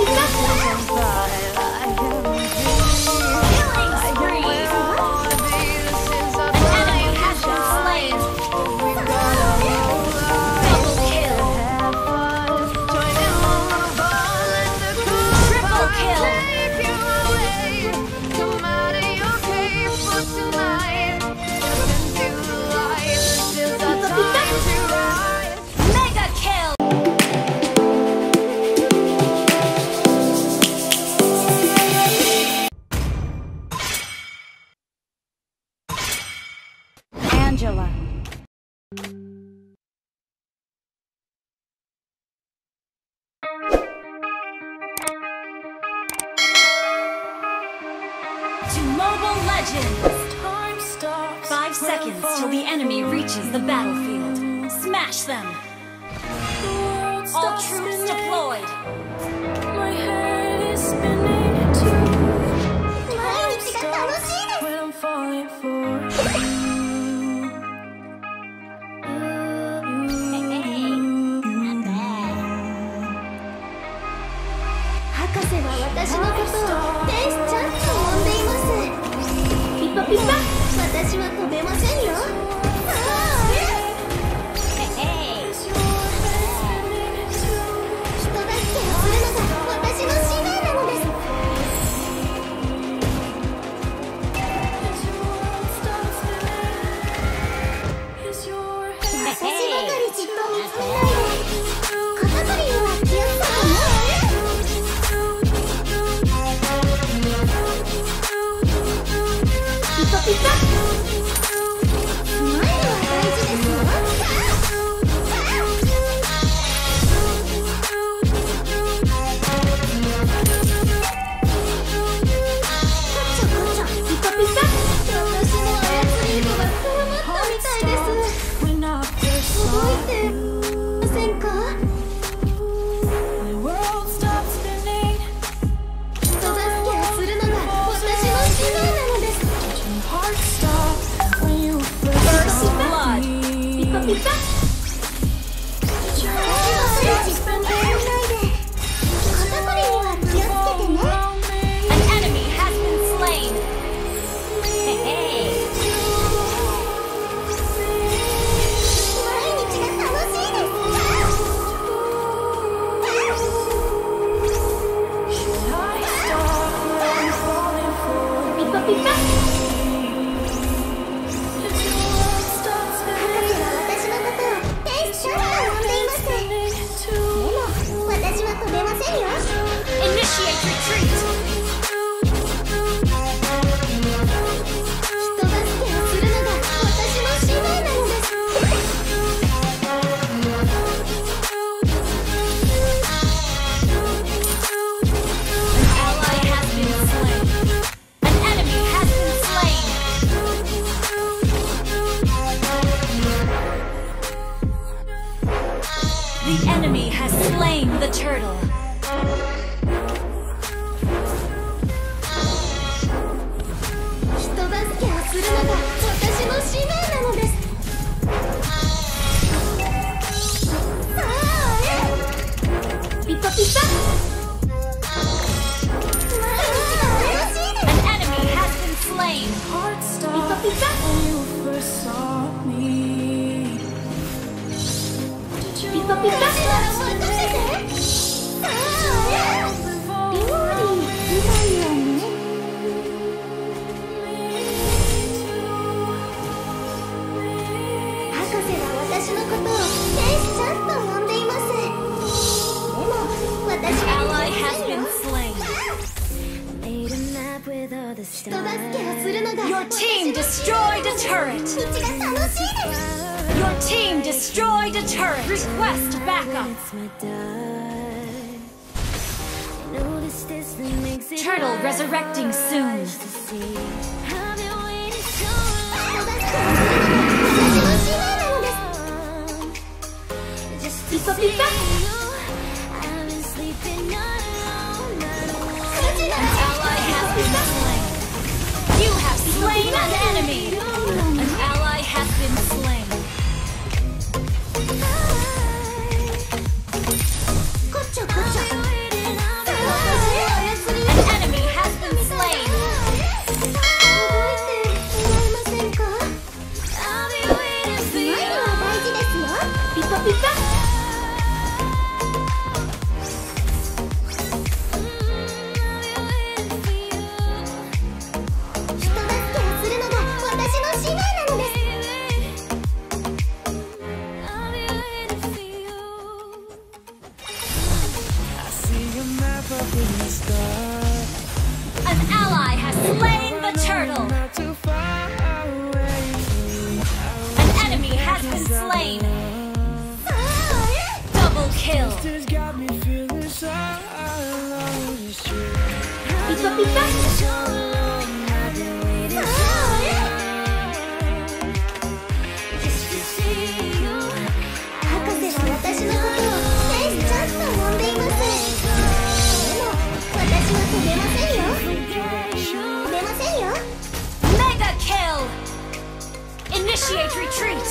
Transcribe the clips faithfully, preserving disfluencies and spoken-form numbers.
Five seconds till the enemy reaches the battlefield. Smash them! All troops deployed! My head is spinning too. When I'm falling for you. 博士は私のことを天使ちゃんと呼んでいます。ピパピパ、私は飛べませんよ。人助けをするのが私の使命なのです。私ばかりじっと見つめないで、肩こりは気をつけてね。 ピカスマイルは大事ですよ。こちょこちょピカピカ。私の操り子が絡まったみたいです。覚えてませんか？人助けをするのが私の使命なのです。 ピカYour team destroyed a turret! Your team destroyed a turret! Request backup! Turtle resurrecting soon! Pipa pipa! An ally has been slain! You have slain an enemy! An ally has been slain! Gotcha, gotcha! An ally has slain the turtle. An enemy has been slain. Double kill. Pika pika. 博士は私のことを天使ちゃんと呼んでいます。でも私は飛べませんよ。飛べませんよ。 Mega kill. Initiate retreat.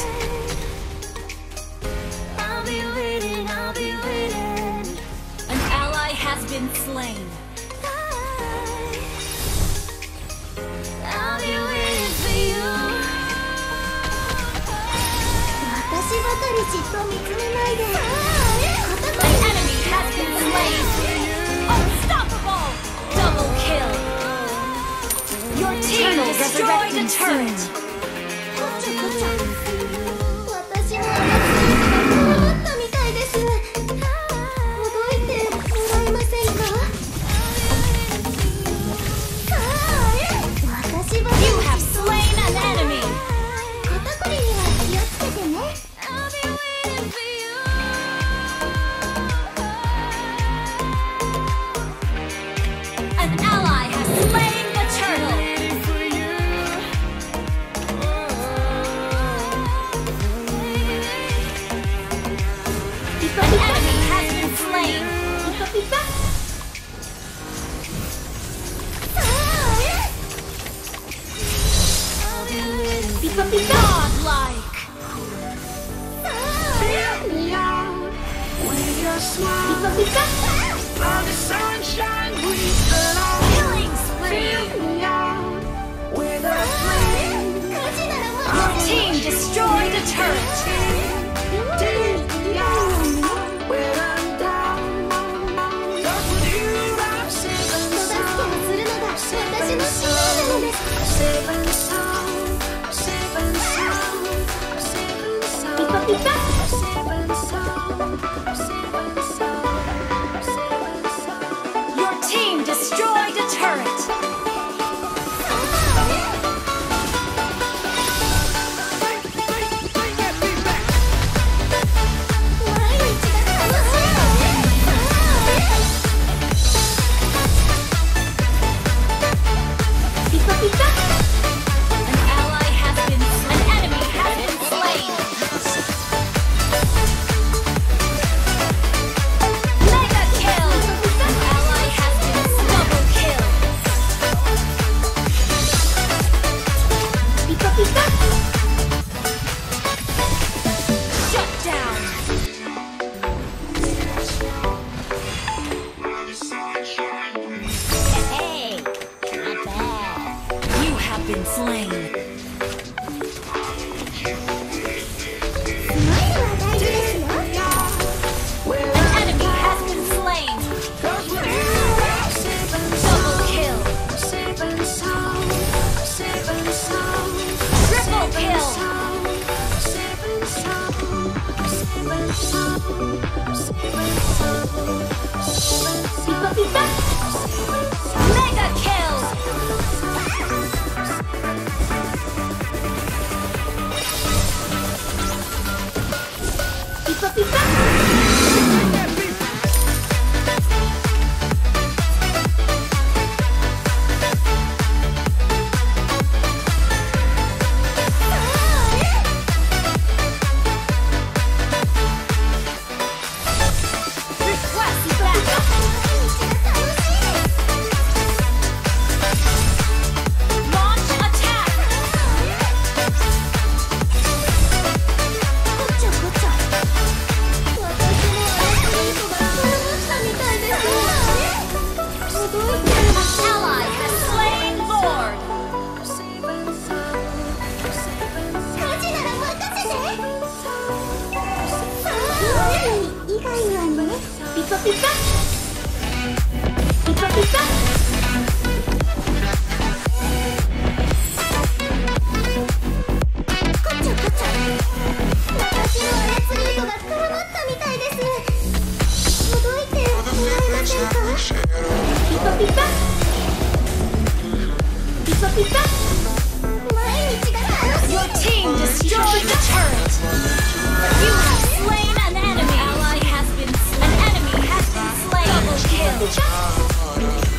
I'll be waiting, I'll be waiting. An ally has been slain. I'll be waiting for you. 私ばかりじっと見つめないで。 An enemy has been slain. Unstoppable. Double kill. Your team destroyed a turret. こちょこちょ。私の熱いがこうなったみたいです。ほどいてもらえませんか？私ばかり You have slain an enemy. 肩こりには気をつけてね。 I'll be waiting for you. An ally has slain the turtle. Pika An pika. enemy has been slain. Pika pika. Pika pika. Godlike. Pika pika. Killing spree. Your team destroyed a turret. Your team destroyed a turret. An ally has been an enemy has been slain. Mega kill. An ally has been double kill. Shut down. Hey, not bad. You have been slain. An enemy has been slain. Double kill. Triple kill. Mega kill. ピカ毎日が楽しい Your team destroyed the turret. You have slain an enemy. Ally has been slain. An enemy has been slain. Double kill.